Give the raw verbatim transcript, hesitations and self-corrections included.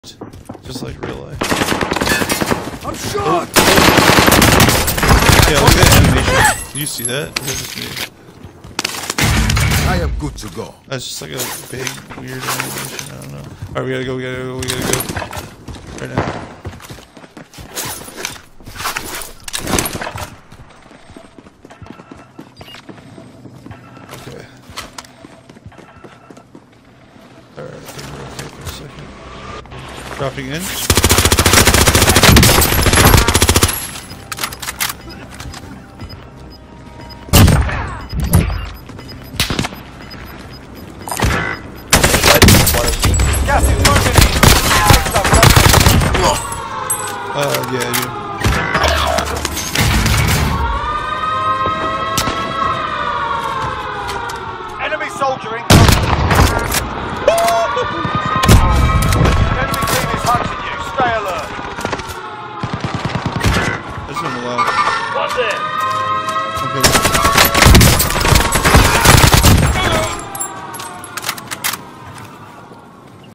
Just like real life. I'm shot! Oh. Yeah, look at that animation. Can you see that? Or is that just me? I am good to go. That's just like a big, weird animation. I don't know. Alright, we gotta go, we gotta go, we gotta go. Right now. Okay. Alright, I think we're okay for a second. Dropping in. Gas is moving in. Uh, yeah, I do. Enemy soldiering. Enemy team is hunting you. Stay alert. There's one alive. What's it?